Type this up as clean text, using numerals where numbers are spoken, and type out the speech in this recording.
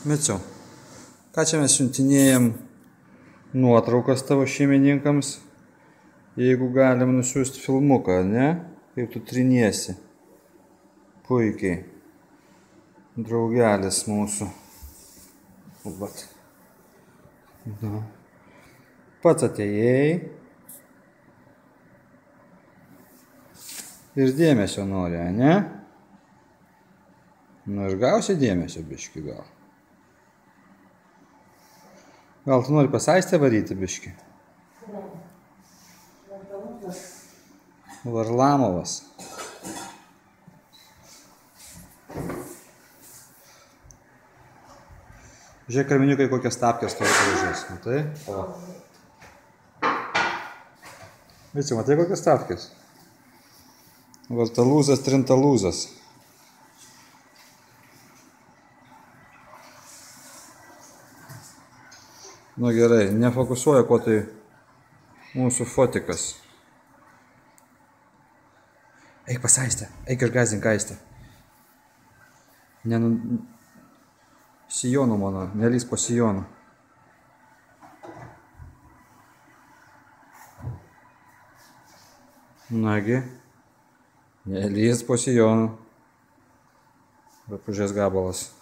Miciau, ką čia mes siuntinėjam nuotraukas tavo šeimininkams, jeigu galim nusiųsti filmuką, ne? Kaip tu triniesi. Puikiai. Draugelis mūsų. Vat. Da. Pats atėjai. Ir dėmesio nori, ne? Nu ir gausi dėmesio biškį gal. Gal tu nori pasaistę varyti biškį? Varlamovas. Žiūrėk, karminiukai, kokias tapkės tavo gražias. Matai? O. Visi, matai kokias tapkės? Vartalūzas, trintalūzas. Nu gerai, nefokusuoja, ko tai mūsų fotikas. Eik pasaistę, eik išgąsdink Aistę. Sijonu mano, nelys po sijonu. Nagi, nelys po sijonu. Bet pažiūrės gabalas.